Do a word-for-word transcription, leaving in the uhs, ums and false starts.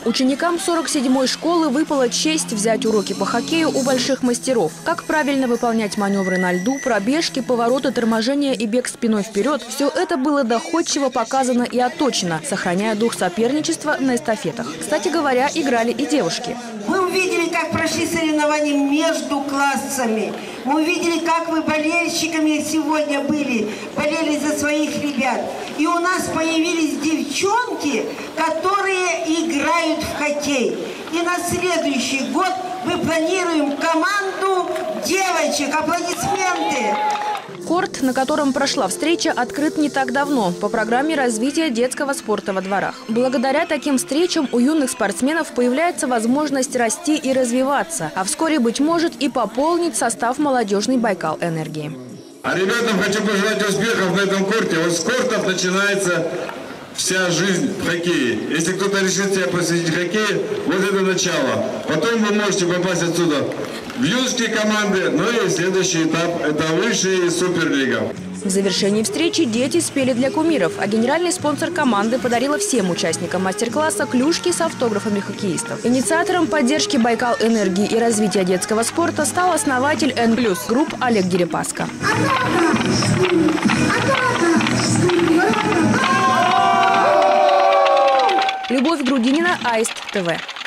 Ученикам сорок седьмой школы выпала честь взять уроки по хоккею у больших мастеров. Как правильно выполнять маневры на льду, пробежки, повороты, торможения и бег спиной вперед – все это было доходчиво показано и отточено, сохраняя дух соперничества на эстафетах. Кстати говоря, играли и девушки. Мы увидели, как прошли соревнования между классами. Мы увидели, как вы болельщиками сегодня были, болели за своих ребят. И у нас появились девчонки, которые играют в хоккей. И на следующий год мы планируем команду девочек. Аплодисменты! Корт, на котором прошла встреча, открыт не так давно по программе развития детского спорта во дворах. Благодаря таким встречам у юных спортсменов появляется возможность расти и развиваться, а вскоре, быть может, и пополнить состав молодежной Байкал-энергии. А ребятам хочу пожелать успехов на этом корте. Вот с кортов начинается вся жизнь в хоккее. Если кто-то решит себя посвятить хоккею, вот это начало. Потом вы можете попасть отсюда в юношеские команды, ну и следующий этап – это высшая и суперлига. В завершении встречи дети спели для кумиров, а генеральный спонсор команды подарила всем участникам мастер-класса клюшки с автографами хоккеистов. Инициатором поддержки Байкал-энергии и развития детского спорта стал основатель Н плюс групп Олег Дерипаска. Любовь Грудинина, Аист ТВ.